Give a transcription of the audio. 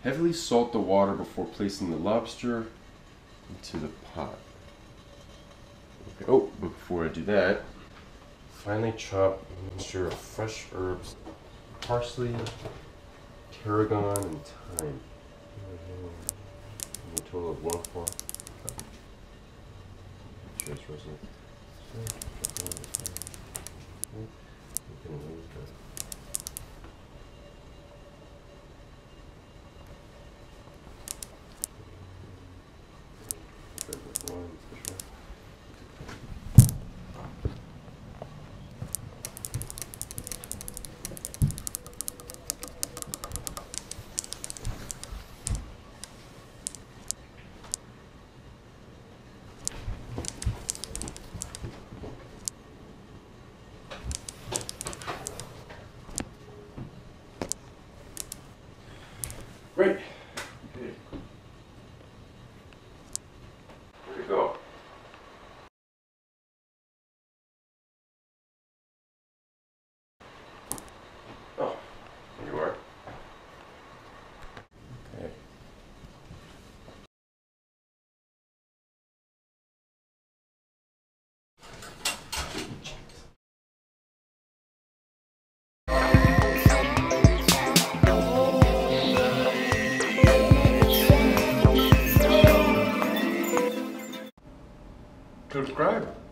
Heavily salt the water before placing the lobster into the pot. Okay. Oh, but before I do that, finely chop a mixture of fresh herbs, parsley, tarragon, and thyme. A total of 1/4 cup. Choice roasted. Great. Okay. There we go. Oh, there you are. Okay. Subscribe.